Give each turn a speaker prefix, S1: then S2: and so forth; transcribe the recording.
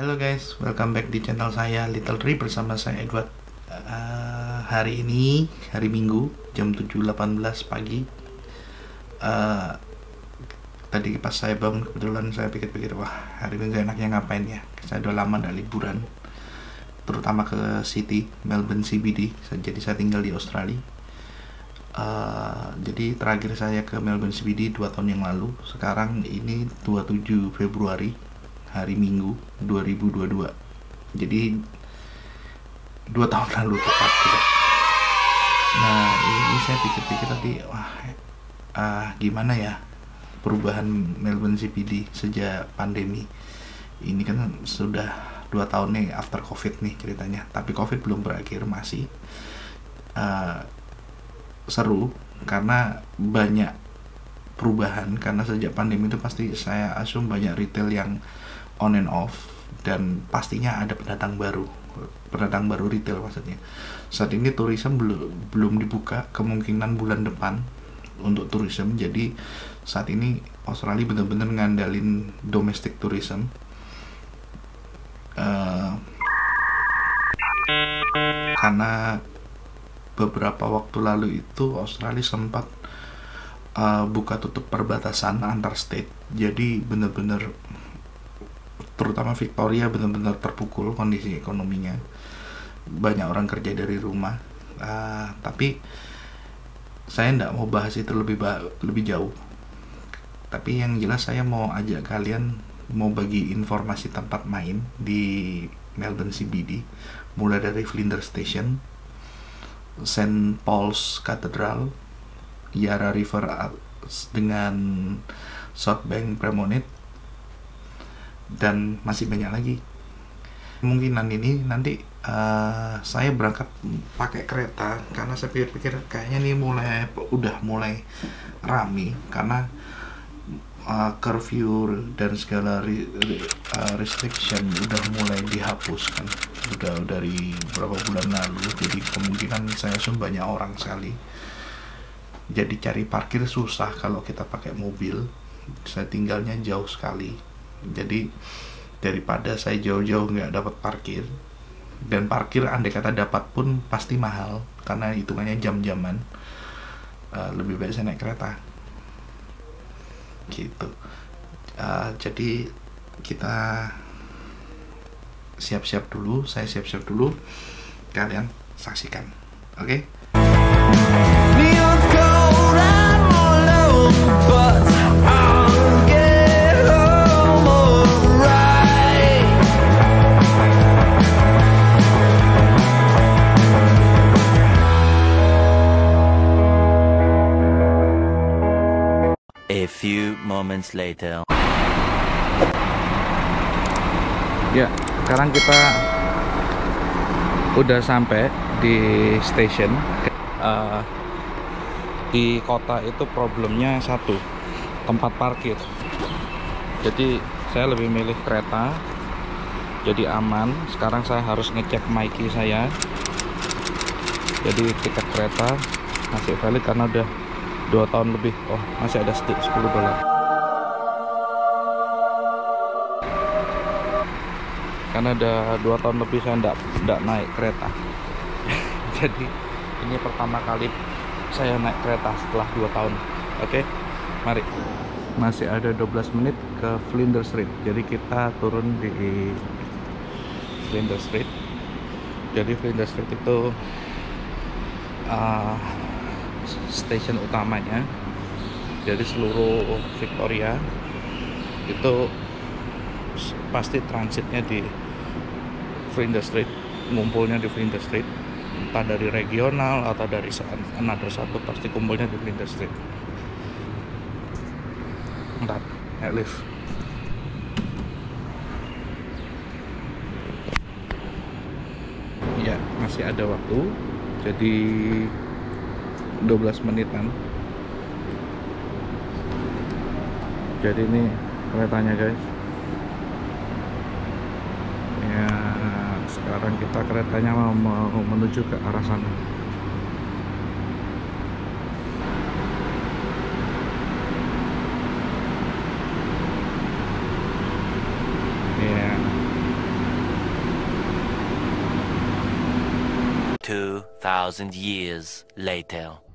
S1: Halo guys, welcome back di channel saya Little Tree bersama saya Edward. Hari ini hari Minggu jam 7.18 pagi. Tadi pas saya bangun kebetulan saya pikir-pikir, wah hari Minggu enaknya ngapain ya. Saya udah lama gak liburan, terutama ke City, Melbourne CBD. Jadi saya tinggal di Australia. Jadi terakhir saya ke Melbourne CBD 2 tahun yang lalu. Sekarang ini 27 Februari, hari Minggu 2022. Jadi 2 tahun lalu tepat gitu. Nah ini saya pikir-pikir tadi, wah gimana ya perubahan Melbourne CBD sejak pandemi. Ini kan sudah 2 tahun nih after COVID nih ceritanya. Tapi COVID belum berakhir, masih seru karena banyak perubahan. Karena sejak pandemi itu pasti saya asum banyak retail yang on and off, dan pastinya ada pendatang baru retail maksudnya. Saat ini tourism belum dibuka, kemungkinan bulan depan untuk tourism. Jadi saat ini Australia benar-benar ngandalin domestic tourism. Karena beberapa waktu lalu itu Australia sempat buka tutup perbatasan antar state. Jadi benar-benar, terutama Victoria, benar-benar terpukul kondisi ekonominya. Banyak orang kerja dari rumah. Tapi saya tidak mau bahas itu lebih jauh. Tapi yang jelas saya mau ajak kalian, mau bagi informasi tempat main di Melbourne CBD, mulai dari Flinders Station, St. Paul's Cathedral, Yarra River dengan South Bank Promenade, dan masih banyak lagi. Kemungkinan ini nanti saya berangkat pakai kereta, karena saya pikir-pikir kayaknya ini udah mulai rame karena curfew dan segala restriction udah mulai dihapuskan, udah dari beberapa bulan lalu. Jadi kemungkinan saya banyak orang sekali. Jadi cari parkir susah kalau kita pakai mobil. Saya tinggalnya jauh sekali. Jadi daripada saya jauh-jauh nggak dapat parkir, dan parkir andai kata dapat pun pasti mahal karena hitungannya jam-jaman, lebih baik saya naik kereta gitu. Jadi kita siap-siap dulu, saya siap-siap dulu, kalian saksikan, oke?
S2: A few moments later.
S1: Ya, sekarang kita udah sampai di station. Di kota itu problemnya satu, tempat parkir. Jadi saya lebih milih kereta, jadi aman. Sekarang saya harus ngecek Myki saya. Jadi tiket kereta masih valid karena udah 2 tahun lebih. Oh, masih ada $10. Karena udah 2 tahun lebih saya enggak naik kereta. Jadi ini pertama kali saya naik kereta setelah 2 tahun. Oke, mari. Masih ada 12 menit ke Flinders Street. Jadi kita turun di Flinders Street. Jadi Flinders Street itu stasiun utamanya. Jadi seluruh Victoria itu pasti transitnya di Flinders Street, ngumpulnya di Flinders Street. Entah dari regional atau dari another satu, pasti kumpulnya di Flinders Street. Ntar, naik lift. Ya, masih ada waktu. Jadi 12 menitan. Jadi ini keretanya guys. Ya, sekarang kita keretanya mau menuju ke arah sana. Ya,
S2: 2,000 years later.